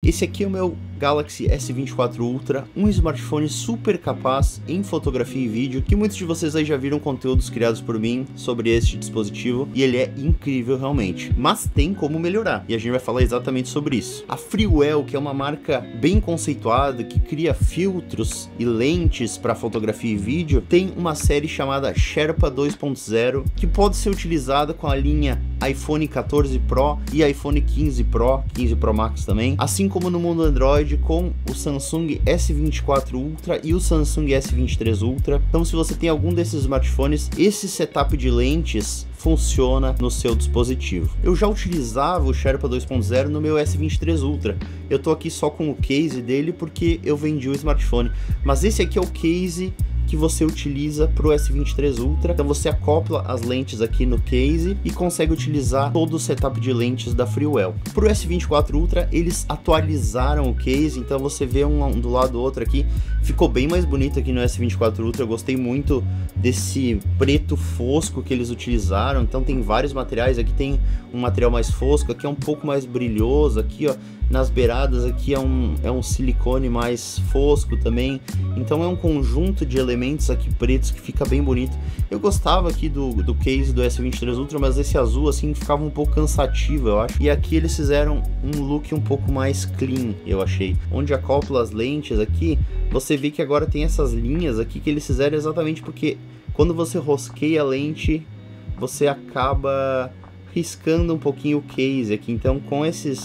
Esse aqui é o meu Galaxy S24 Ultra, um smartphone super capaz em fotografia e vídeo, que muitos de vocês aí já viram conteúdos criados por mim sobre este dispositivo, e ele é incrível realmente, mas tem como melhorar, e a gente vai falar exatamente sobre isso. A Freewell, que é uma marca bem conceituada, que cria filtros e lentes para fotografia e vídeo, tem uma série chamada Sherpa 2.0, que pode ser utilizada com a linha iPhone 14 Pro e iPhone 15 Pro, 15 Pro Max também, assim como no mundo Android com o Samsung S24 Ultra e o Samsung S23 Ultra. Então se você tem algum desses smartphones, esse setup de lentes funciona no seu dispositivo. Eu já utilizava o Sherpa 2.0 no meu S23 Ultra. Eu tô aqui só com o case dele porque eu vendi o smartphone, mas esse aqui é o case que você utiliza para o S23 Ultra. Então você acopla as lentes aqui no case e consegue utilizar todo o setup de lentes da Freewell. Para o S24 Ultra eles atualizaram o case, então você vê um do lado do outro aqui, ficou bem mais bonito aqui no S24 Ultra. Eu gostei muito desse preto fosco que eles utilizaram, então tem vários materiais, aqui tem um material mais fosco, aqui é um pouco mais brilhoso, aqui ó, nas beiradas aqui é um silicone mais fosco também, então é um conjunto de elementos aqui pretos que fica bem bonito. Eu gostava aqui do case do S23 Ultra, mas esse azul assim ficava um pouco cansativo, eu acho, e aqui eles fizeram um look um pouco mais clean, eu achei. Onde acopla as lentes aqui, você vê que agora tem essas linhas aqui que eles fizeram exatamente porque quando você rosqueia a lente, você acaba riscando um pouquinho o case aqui, então com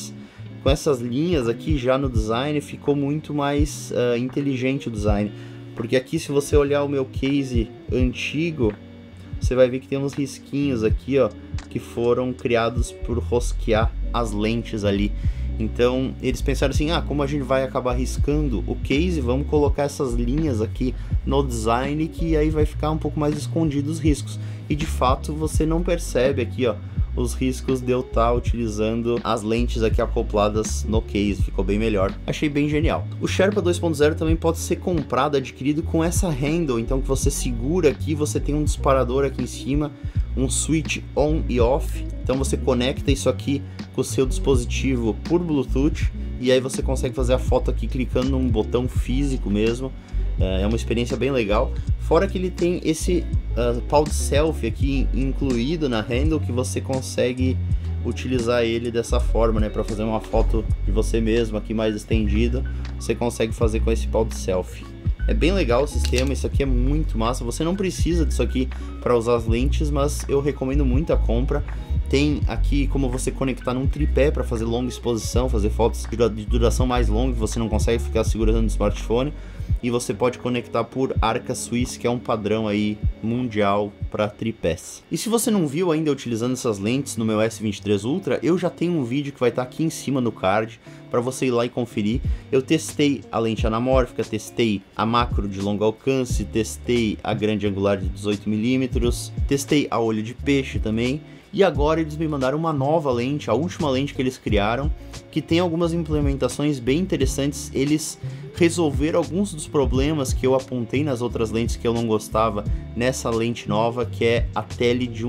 essas linhas aqui já no design ficou muito mais inteligente o design, porque aqui se você olhar o meu case antigo, você vai ver que tem uns risquinhos aqui ó, que foram criados por rosquear as lentes ali. Então eles pensaram assim, como a gente vai acabar riscando o case, vamos colocar essas linhas aqui no design, que aí vai ficar um pouco mais escondido os riscos, e de fato você não percebe aqui ó os riscos de eu estar utilizando as lentes aqui acopladas no case, ficou bem melhor, achei bem genial. O Sherpa 2.0 também pode ser comprado, adquirido com essa handle, então que você segura aqui, você tem um disparador aqui em cima, um switch on e off, então você conecta isso aqui com o seu dispositivo por Bluetooth, e aí você consegue fazer a foto aqui clicando num botão físico mesmo. É uma experiência bem legal, fora que ele tem esse pau de selfie aqui incluído na handle, que você consegue utilizar ele dessa forma, né, para fazer uma foto de você mesmo aqui mais estendida, você consegue fazer com esse pau de selfie. É bem legal o sistema, isso aqui é muito massa, você não precisa disso aqui para usar as lentes, mas eu recomendo muito a compra. Tem aqui como você conectar num tripé para fazer longa exposição, fazer fotos de duração mais longa, que você não consegue ficar segurando no smartphone. E você pode conectar por Arca Swiss, que é um padrão aí mundial para tripés. E se você não viu ainda utilizando essas lentes no meu S23 Ultra, eu já tenho um vídeo que vai estar aqui em cima no card para você ir lá e conferir. Eu testei a lente anamórfica, testei a macro de longo alcance, testei a grande angular de 18mm, testei a olho de peixe também. E agora eles me mandaram uma nova lente, a última lente que eles criaram, que tem algumas implementações bem interessantes. Eles resolveram alguns dos problemas que eu apontei nas outras lentes que eu não gostava nessa lente nova, que é a tele de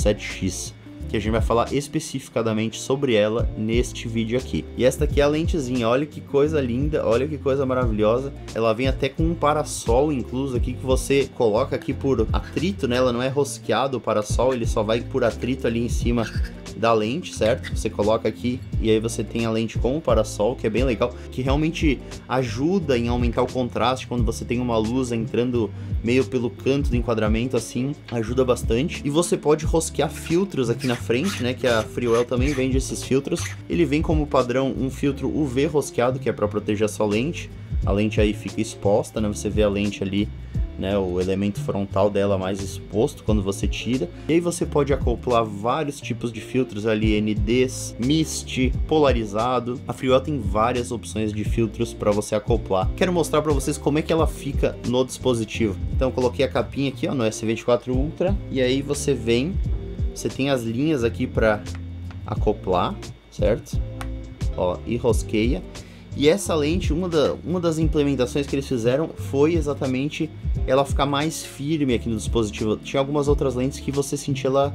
1.7x, que a gente vai falar especificadamente sobre ela neste vídeo aqui. E esta aqui é a lentezinha, olha que coisa linda, olha que coisa maravilhosa. Ela vem até com um parasol incluso aqui, que você coloca aqui por atrito, né? Ela não é rosqueado o parasol, ele só vai por atrito ali em cima da lente, certo? Você coloca aqui e aí você tem a lente com o parasol, que é bem legal, que realmente ajuda em aumentar o contraste quando você tem uma luz entrando meio pelo canto do enquadramento, assim, ajuda bastante. E você pode rosquear filtros aqui na frente, né, que a Freewell também vende esses filtros. Ele vem como padrão um filtro UV rosqueado, que é para proteger a sua lente. A lente aí fica exposta, né, você vê a lente ali, né, o elemento frontal dela mais exposto quando você tira. E aí você pode acoplar vários tipos de filtros ali, NDs, mist, polarizado. A Freewell tem várias opções de filtros para você acoplar. Quero mostrar para vocês como é que ela fica no dispositivo. Então eu coloquei a capinha aqui ó, no S24 Ultra, e aí você vem, você tem as linhas aqui para acoplar, certo? Ó, e rosqueia. E essa lente, uma das implementações que eles fizeram foi exatamente ela ficar mais firme aqui no dispositivo. Tinha algumas outras lentes que você sentia ela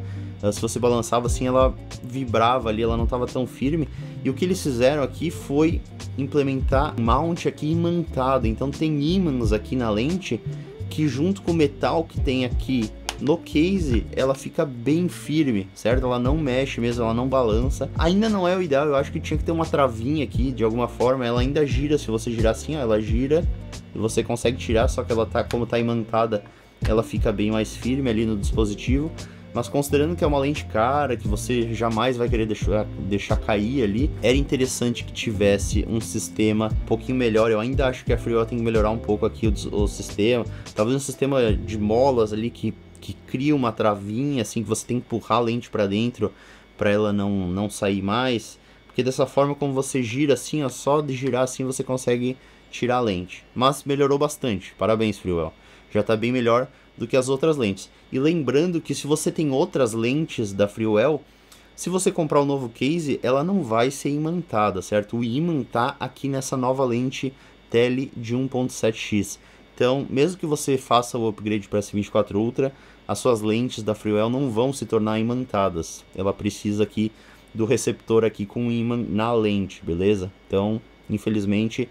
se você balançava assim, ela vibrava ali, ela não estava tão firme. E o que eles fizeram aqui foi implementar mount aqui imantado. Então tem ímãs aqui na lente que, junto com o metal que tem aqui no case, ela fica bem firme, certo? Ela não mexe mesmo, ela não balança. Ainda não é o ideal, eu acho que tinha que ter uma travinha aqui, de alguma forma. Ela ainda gira, se você girar assim, ó, ela gira e você consegue tirar, só que ela tá, como tá imantada, ela fica bem mais firme ali no dispositivo. Mas considerando que é uma lente cara, que você jamais vai querer deixar cair ali, era interessante que tivesse um sistema um pouquinho melhor. Eu ainda acho que a FreeWell tem que melhorar um pouco aqui o sistema. Talvez um sistema de molas ali que cria uma travinha, assim, que você tem que empurrar a lente para dentro para ela não sair mais. Porque dessa forma, como você gira assim, ó, só de girar assim você consegue tirar a lente. Mas melhorou bastante, parabéns FreeWell. Já está bem melhor do que as outras lentes. E lembrando que se você tem outras lentes da FreeWell, se você comprar o novo case, ela não vai ser imantada, certo? O ímã tá aqui nessa nova lente tele de 1.7x. Então, mesmo que você faça o upgrade para S24 Ultra, as suas lentes da FreeWell não vão se tornar imantadas. Ela precisa aqui do receptor aqui com ímã na lente, beleza? Então, infelizmente,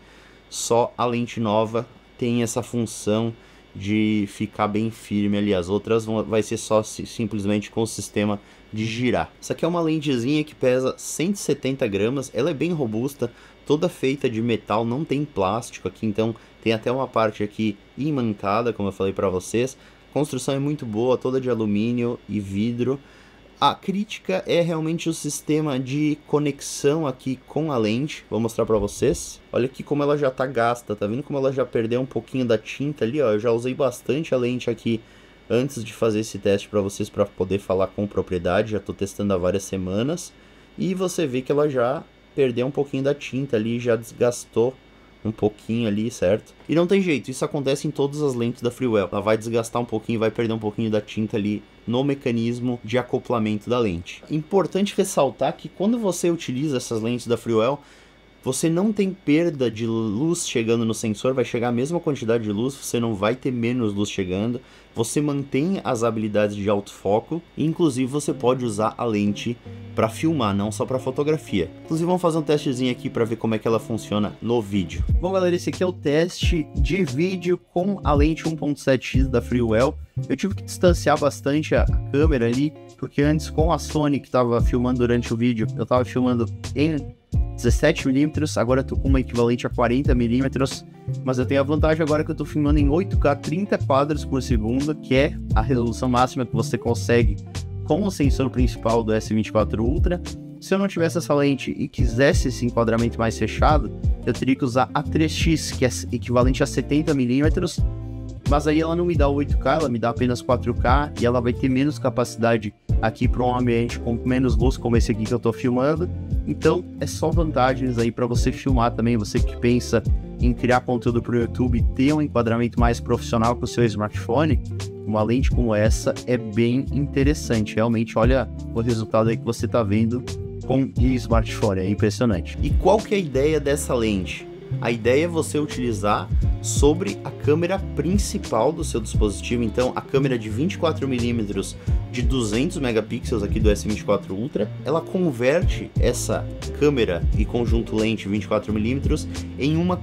só a lente nova tem essa função de ficar bem firme ali. As outras vai ser só simplesmente com o sistema de girar. Essa aqui é uma lentezinha que pesa 170 gramas, ela é bem robusta, toda feita de metal, não tem plástico aqui, então tem até uma parte aqui imantada, como eu falei para vocês. A construção é muito boa, toda de alumínio e vidro. A crítica é realmente o sistema de conexão aqui com a lente. Vou mostrar para vocês. Olha aqui como ela já tá gasta, tá vendo como ela já perdeu um pouquinho da tinta ali, ó. Eu já usei bastante a lente aqui antes de fazer esse teste para vocês, para poder falar com propriedade. Já tô testando há várias semanas. E você vê que ela já perdeu um pouquinho da tinta ali, já desgastou um pouquinho ali, certo? E não tem jeito, isso acontece em todas as lentes da FreeWell. Ela vai desgastar um pouquinho, vai perder um pouquinho da tinta ali no mecanismo de acoplamento da lente. Importante ressaltar que quando você utiliza essas lentes da FreeWell, você não tem perda de luz chegando no sensor, vai chegar a mesma quantidade de luz, você não vai ter menos luz chegando. Você mantém as habilidades de autofoco e inclusive você pode usar a lente para filmar, não só para fotografia. Inclusive vamos fazer um testezinho aqui para ver como é que ela funciona no vídeo. Bom galera, esse aqui é o teste de vídeo com a lente 1.7x da FreeWell. Eu tive que distanciar bastante a câmera ali, porque antes com a Sony que estava filmando durante o vídeo, eu estava filmando em 17mm, agora eu tô com uma equivalente a 40mm, mas eu tenho a vantagem agora que eu tô filmando em 8K 30 quadros por segundo, que é a resolução máxima que você consegue com o sensor principal do S24 Ultra. Se eu não tivesse essa lente e quisesse esse enquadramento mais fechado, eu teria que usar a 3x, que é equivalente a 70mm, mas aí ela não me dá 8K, ela me dá apenas 4K e ela vai ter menos capacidade aqui para um ambiente com menos luz, como esse aqui que eu tô filmando. Então é só vantagens aí para você filmar também, você que pensa em criar conteúdo para o YouTube e ter um enquadramento mais profissional com o seu smartphone. Uma lente como essa é bem interessante, realmente. Olha o resultado aí que você tá vendo com o smartphone, é impressionante. E qual que é a ideia dessa lente? A ideia é você utilizar sobre a câmera principal do seu dispositivo. Então a câmera de 24mm de 200 megapixels aqui do S24 Ultra, ela converte essa câmera e conjunto lente 24mm em uma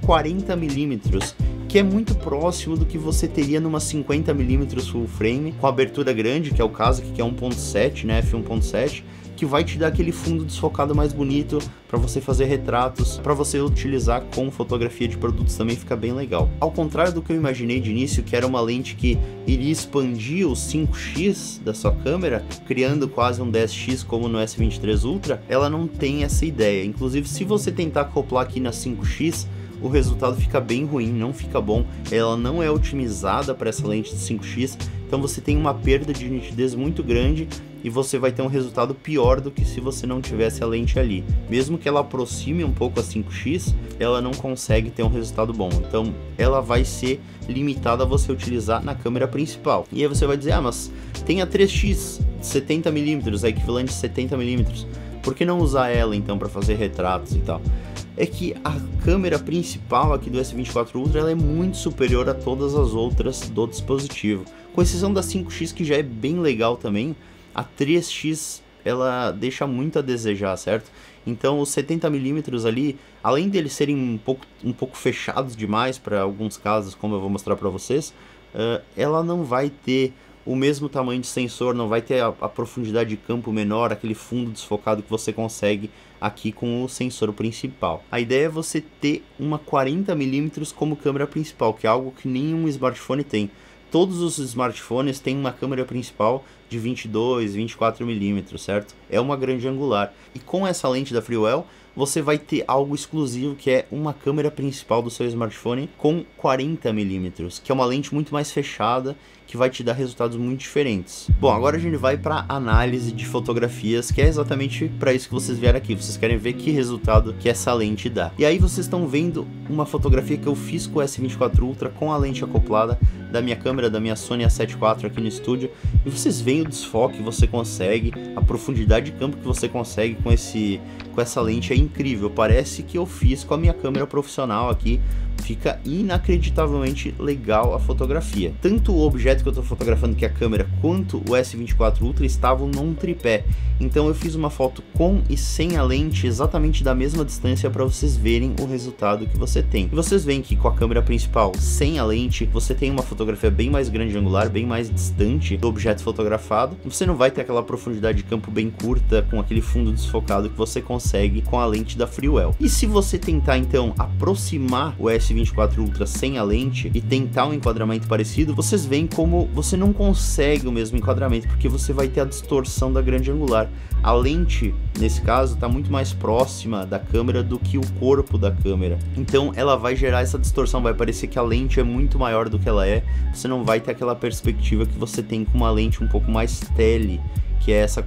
40mm, que é muito próximo do que você teria numa 50mm full frame com abertura grande, que é o caso aqui, que é 1.7, né, f1.7, que vai te dar aquele fundo desfocado mais bonito para você fazer retratos, para você utilizar com fotografia de produtos também fica bem legal. Ao contrário do que eu imaginei de início, que era uma lente que iria expandir o 5x da sua câmera, criando quase um 10x como no S23 Ultra, ela não tem essa ideia. Inclusive, se você tentar acoplar aqui na 5x, o resultado fica bem ruim, não fica bom, ela não é otimizada para essa lente de 5x, então você tem uma perda de nitidez muito grande e você vai ter um resultado pior do que se você não tivesse a lente ali. Mesmo que ela aproxime um pouco a 5x, ela não consegue ter um resultado bom, então ela vai ser limitada a você utilizar na câmera principal. E aí você vai dizer, ah, mas tem a 3x 70mm, a equivalente a 70mm, por que não usar ela então para fazer retratos e tal? É que a câmera principal aqui do S24 Ultra ela é muito superior a todas as outras do dispositivo, com exceção da 5x, que já é bem legal também. a 3x ela deixa muito a desejar, certo? Então os 70mm ali, além deles serem um pouco fechados demais para alguns casos, como eu vou mostrar para vocês, ela não vai ter o mesmo tamanho de sensor, não vai ter a profundidade de campo menor, aquele fundo desfocado que você consegue aqui com o sensor principal. A ideia é você ter uma 40mm como câmera principal, que é algo que nenhum smartphone tem. Todos os smartphones têm uma câmera principal de 22, 24mm, certo? É uma grande angular. E com essa lente da Freewell, você vai ter algo exclusivo, que é uma câmera principal do seu smartphone com 40mm, que é uma lente muito mais fechada, que vai te dar resultados muito diferentes. Bom, agora a gente vai para análise de fotografias, que é exatamente para isso que vocês vieram aqui. Vocês querem ver que resultado que essa lente dá. E aí vocês estão vendo uma fotografia que eu fiz com o S24 Ultra com a lente acoplada da minha câmera, da minha Sony A7 IV aqui no estúdio. E vocês veem o desfoque que você consegue, a profundidade de campo que você consegue com essa lente é incrível. Parece que eu fiz com a minha câmera profissional aqui. Fica inacreditavelmente legal a fotografia. Tanto o objeto que eu estou fotografando, que é a câmera, quanto o S24 Ultra estavam num tripé. Então eu fiz uma foto com e sem a lente exatamente da mesma distância para vocês verem o resultado que você tem. E vocês veem que com a câmera principal sem a lente, você tem uma fotografia bem mais grande angular, bem mais distante do objeto fotografado. Você não vai ter aquela profundidade de campo bem curta, com aquele fundo desfocado que você consegue com a lente da Freewell. E se você tentar então aproximar o S24 Ultra sem a lente e tentar um enquadramento parecido, vocês veem como você não consegue o mesmo enquadramento, porque você vai ter a distorção da grande angular. A lente, nesse caso, está muito mais próxima da câmera do que o corpo da câmera. Então ela vai gerar essa distorção, vai parecer que a lente é muito maior do que ela é. Você não vai ter aquela perspectiva que você tem com uma lente um pouco mais tele, que é essa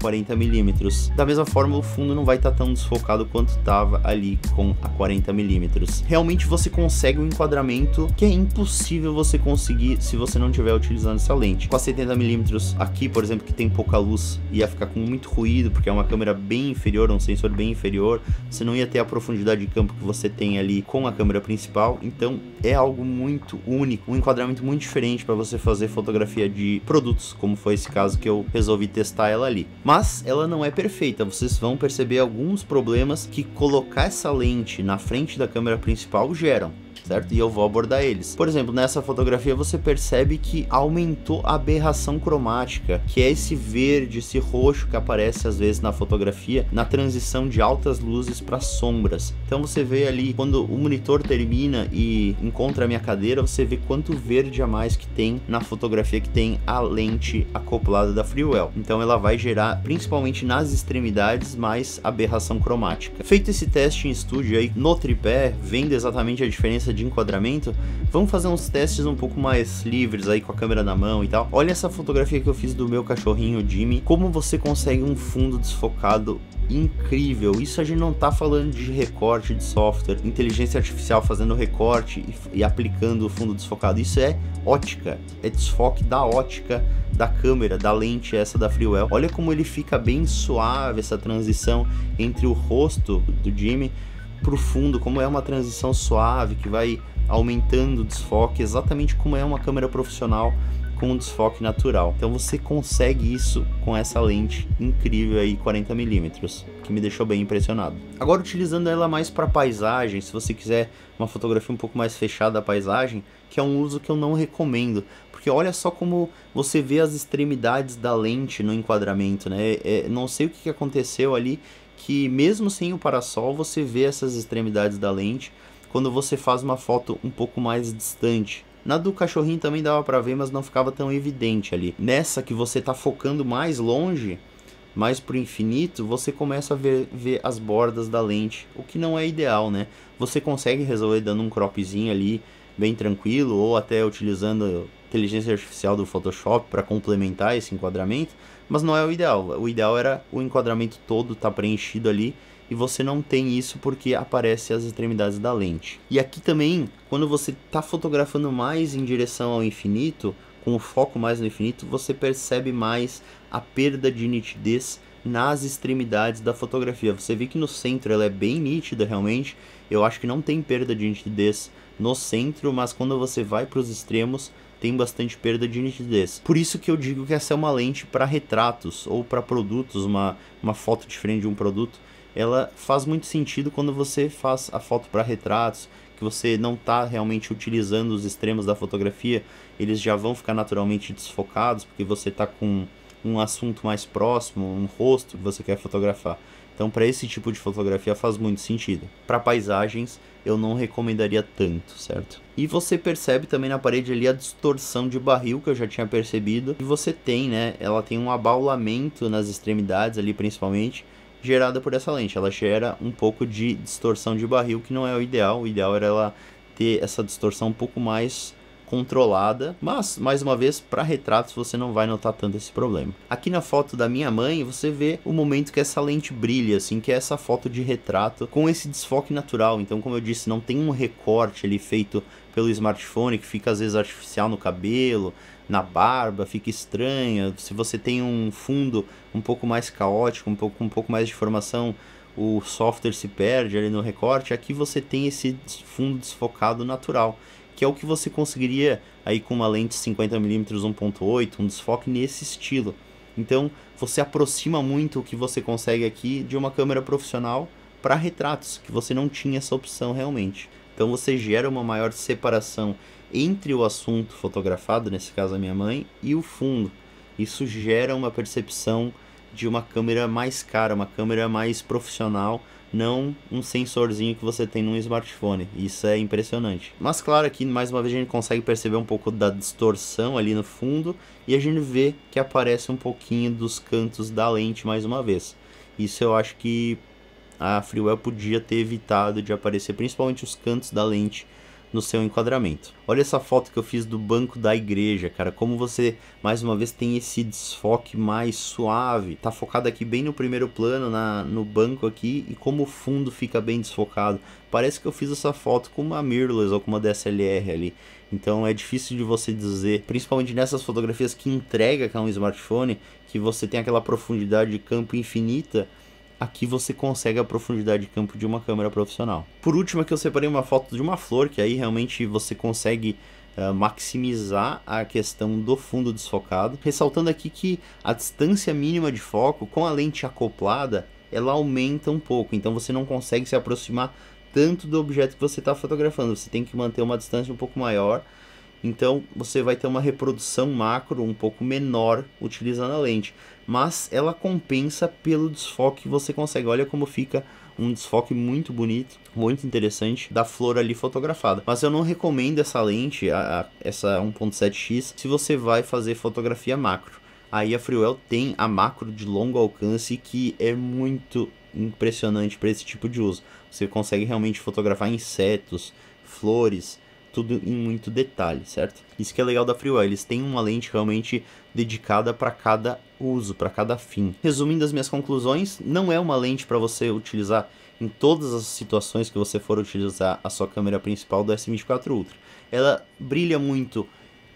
40mm. Da mesma forma, o fundo não vai estar tão desfocado quanto estava ali com a 40mm. Realmente você consegue um enquadramento que é impossível você conseguir se você não estiver utilizando essa lente. Com a 70mm aqui, por exemplo, que tem pouca luz, ia ficar com muito ruído, porque é uma câmera bem inferior, um sensor bem inferior, você não ia ter a profundidade de campo que você tem ali com a câmera principal. Então é algo muito único, um enquadramento muito diferente para você fazer fotografia de produtos, como foi esse caso que eu resolvi testar ela ali. Mas ela não é perfeita, vocês vão perceber alguns problemas que colocar essa lente na frente da câmera principal geram, certo? E eu vou abordar eles. Por exemplo, nessa fotografia você percebe que aumentou a aberração cromática, que é esse verde, esse roxo que aparece às vezes na fotografia, na transição de altas luzes para sombras. Então você vê ali, quando o monitor termina e encontra a minha cadeira, você vê quanto verde a mais que tem na fotografia que tem a lente acoplada da Freewell. Então ela vai gerar, principalmente nas extremidades, mais aberração cromática. Feito esse teste em estúdio aí no tripé, vendo exatamente a diferença de enquadramento, vamos fazer uns testes um pouco mais livres aí com a câmera na mão e tal. Olha essa fotografia que eu fiz do meu cachorrinho Jimmy, como você consegue um fundo desfocado incrível. Isso a gente não tá falando de recorte de software, inteligência artificial fazendo recorte e aplicando o fundo desfocado. Isso é ótica, é desfoque da ótica da câmera, da lente essa da Freewell. Olha como ele fica bem suave, essa transição entre o rosto do Jimmy pro fundo, como é uma transição suave que vai aumentando o desfoque, exatamente como é uma câmera profissional com um desfoque natural. Então você consegue isso com essa lente incrível aí, 40mm, que me deixou bem impressionado. Agora, utilizando ela mais para paisagem, se você quiser uma fotografia um pouco mais fechada da paisagem, que é um uso que eu não recomendo, porque olha só como você vê as extremidades da lente no enquadramento, né? Não sei o que aconteceu ali, que mesmo sem o parasol você vê essas extremidades da lente quando você faz uma foto um pouco mais distante. Na do cachorrinho também dava para ver, mas não ficava tão evidente ali. Nessa que você tá focando mais longe, mais pro infinito, você começa a ver as bordas da lente, o que não é ideal, né? Você consegue resolver dando um cropzinho ali, bem tranquilo, ou até utilizando inteligência artificial do Photoshop para complementar esse enquadramento, mas não é o ideal. O ideal era o enquadramento todo tá preenchido ali, e você não tem isso porque aparece as extremidades da lente. E aqui também, quando você está fotografando mais em direção ao infinito, com o foco mais no infinito, você percebe mais a perda de nitidez nas extremidades da fotografia. Você vê que no centro ela é bem nítida realmente, eu acho que não tem perda de nitidez no centro, mas quando você vai para os extremos, tem bastante perda de nitidez. Por isso que eu digo que essa é uma lente para retratos ou para produtos, uma foto diferente de um produto. Ela faz muito sentido quando você faz a foto para retratos, que você não está realmente utilizando os extremos da fotografia, eles já vão ficar naturalmente desfocados, porque você está com um assunto mais próximo, um rosto que você quer fotografar. Então, para esse tipo de fotografia faz muito sentido. Para paisagens, eu não recomendaria tanto, certo? E você percebe também na parede ali a distorção de barril, que eu já tinha percebido. E você tem, né, ela tem um abaulamento nas extremidades ali, principalmente, gerada por essa lente. Ela gera um pouco de distorção de barril, que não é o ideal. O ideal era ela ter essa distorção um pouco mais controlada, mas mais uma vez para retratos você não vai notar tanto esse problema. Aqui na foto da minha mãe você vê o momento que essa lente brilha, assim, que é essa foto de retrato com esse desfoque natural. Então, como eu disse, não tem um recorte ali feito pelo smartphone que fica às vezes artificial no cabelo, na barba, fica estranha. Se você tem um fundo um pouco mais caótico, um pouco mais de informação, o software se perde ali no recorte. Aqui você tem esse fundo desfocado natural, que é o que você conseguiria aí com uma lente 50mm 1.8, um desfoque nesse estilo. Então você aproxima muito o que você consegue aqui de uma câmera profissional para retratos, que você não tinha essa opção realmente. Então você gera uma maior separação entre o assunto fotografado, nesse caso a minha mãe, e o fundo. Isso gera uma percepção de uma câmera mais cara, uma câmera mais profissional, não um sensorzinho que você tem num smartphone. Isso é impressionante. Mas claro, aqui mais uma vez a gente consegue perceber um pouco da distorção ali no fundo, e a gente vê que aparece um pouquinho dos cantos da lente mais uma vez. Isso eu acho que a Freewell podia ter evitado de aparecer, principalmente os cantos da lente no seu enquadramento. Olha essa foto que eu fiz do banco da igreja, cara, como você mais uma vez tem esse desfoque mais suave, tá focado aqui bem no primeiro plano, no banco aqui, e como o fundo fica bem desfocado. Parece que eu fiz essa foto com uma mirrorless ou com uma DSLR ali. Então é difícil de você dizer, principalmente nessas fotografias que entrega com um smartphone, que você tem aquela profundidade de campo infinita. Aqui você consegue a profundidade de campo de uma câmera profissional. Por último, aqui eu separei uma foto de uma flor, que aí realmente você consegue maximizar a questão do fundo desfocado. Ressaltando aqui que a distância mínima de foco, com a lente acoplada, ela aumenta um pouco. Então você não consegue se aproximar tanto do objeto que você está fotografando. Você tem que manter uma distância um pouco maior. Então você vai ter uma reprodução macro um pouco menor utilizando a lente, mas ela compensa pelo desfoque que você consegue. Olha como fica um desfoque muito bonito, muito interessante da flor ali fotografada. Mas eu não recomendo essa lente, essa 1.7x, se você vai fazer fotografia macro. Aí a Freewell tem a macro de longo alcance, que é muito impressionante para esse tipo de uso. Você consegue realmente fotografar insetos, flores, tudo em muito detalhe, certo? Isso que é legal da Freewell, eles têm uma lente realmente dedicada para cada uso, para cada fim. Resumindo as minhas conclusões, não é uma lente para você utilizar em todas as situações que você for utilizar a sua câmera principal do S24 Ultra. Ela brilha muito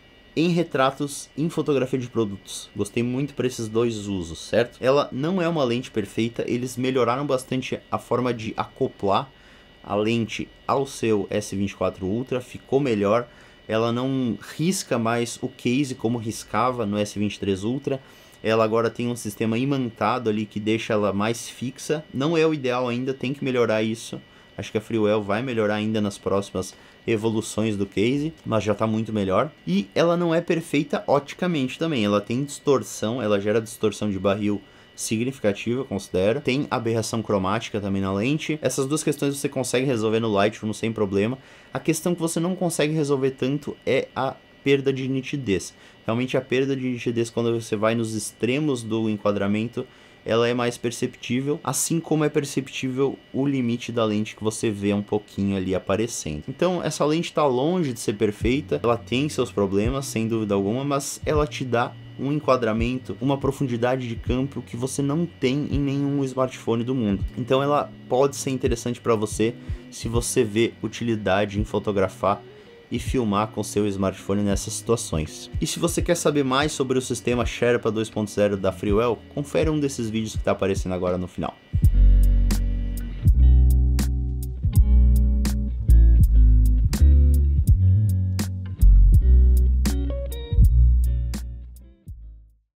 em retratos, em fotografia de produtos. Gostei muito para esses dois usos, certo? Ela não é uma lente perfeita, eles melhoraram bastante a forma de acoplar a lente ao seu S24 Ultra, ficou melhor. Ela não risca mais o case como riscava no S23 Ultra. Ela agora tem um sistema imantado ali que deixa ela mais fixa. Não é o ideal ainda, tem que melhorar isso. Acho que a Freewell vai melhorar ainda nas próximas evoluções do case, mas já está muito melhor. E ela não é perfeita oticamente também. Ela tem distorção, ela gera distorção de barril significativa, eu considero. Tem aberração cromática também na lente. Essas duas questões você consegue resolver no Lightroom sem problema. A questão que você não consegue resolver tanto é a perda de nitidez. Realmente a perda de nitidez, quando você vai nos extremos do enquadramento, ela é mais perceptível, assim como é perceptível o limite da lente que você vê um pouquinho ali aparecendo. Então essa lente está longe de ser perfeita, ela tem seus problemas, sem dúvida alguma, mas ela te dá um enquadramento, uma profundidade de campo que você não tem em nenhum smartphone do mundo. Então ela pode ser interessante para você se você vê utilidade em fotografar e filmar com seu smartphone nessas situações. E se você quer saber mais sobre o sistema Sherpa 2.0 da Freewell, confere um desses vídeos que está aparecendo agora no final.